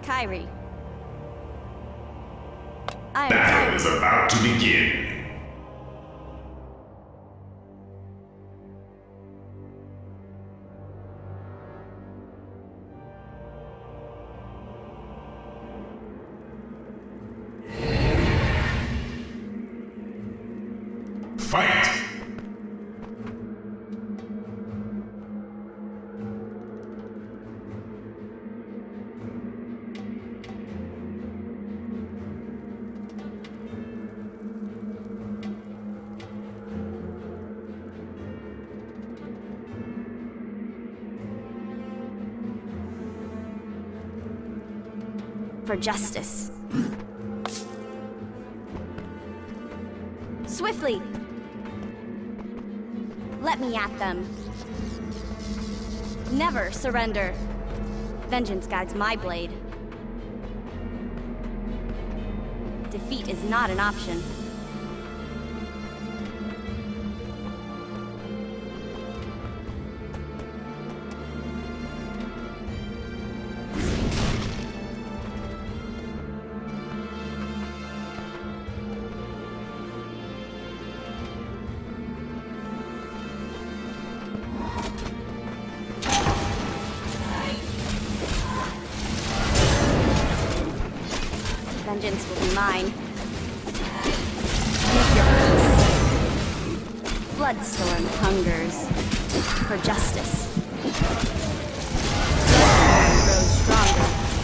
Kyrie. I am Battle is Kyrie. about to begin. Fight! For justice. Swiftly! Let me at them. Never surrender. Vengeance guides my blade. Defeat is not an option. Vengeance will be mine. Make your peace. Bloodstorm hungers for justice. Blood grows stronger.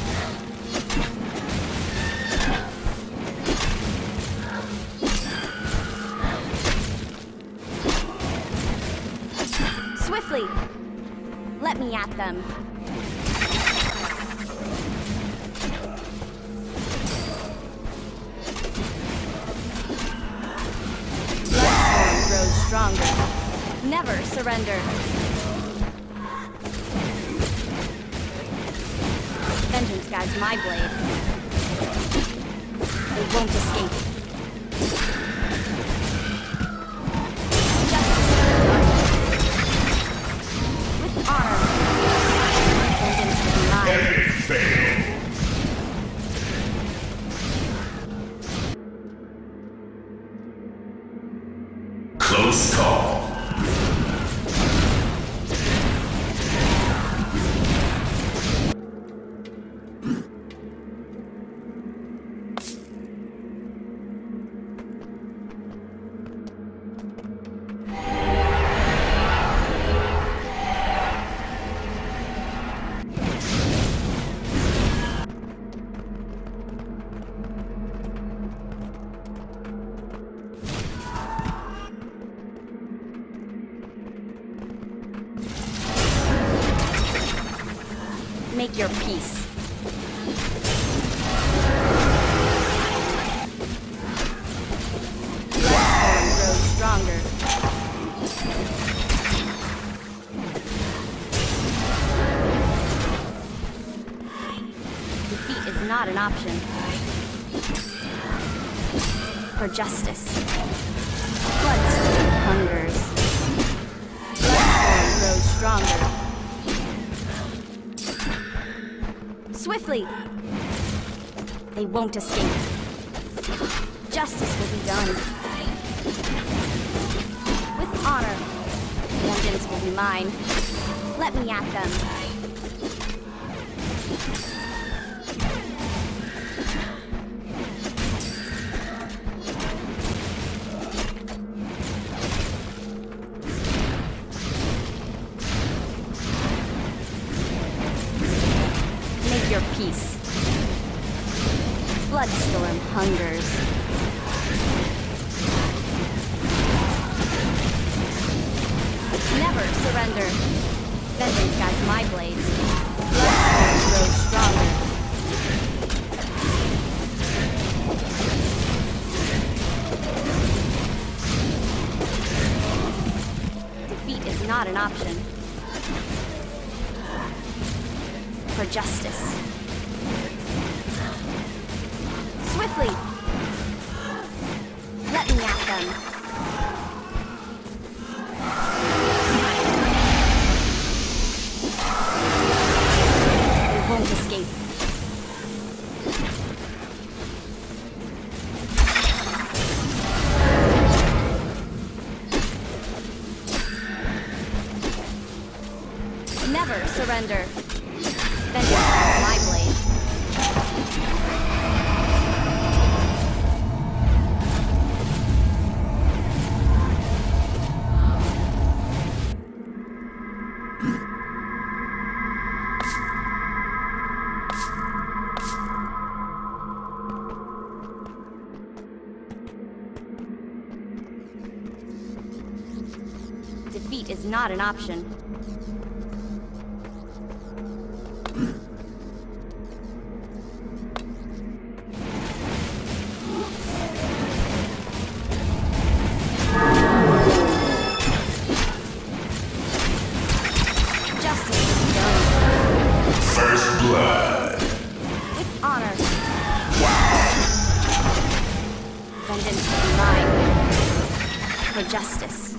Swiftly, let me at them. Stronger. Never surrender. Vengeance guides my blade. They won't escape. Justice. With honor. Vengeance will be mine. Epic fail. Close call. Make your peace. Bloodborne grows stronger. Defeat is not an option. For justice. Bloodstone hungers. Bloodborne grows stronger. Swiftly! They won't escape. Justice will be done. With honor, vengeance will be mine. Let me at them. Your peace. Bloodstorm hungers. Never surrender. Vengeance guides my blade. Bloodstorm grows stronger. Defeat is not an option. For justice. Swiftly! Let me at them. They won't escape. surrender. Vengeance guides my blade. Defeat is not an option. Justice is done. First blood. With honor. Vengeance is mine. For justice.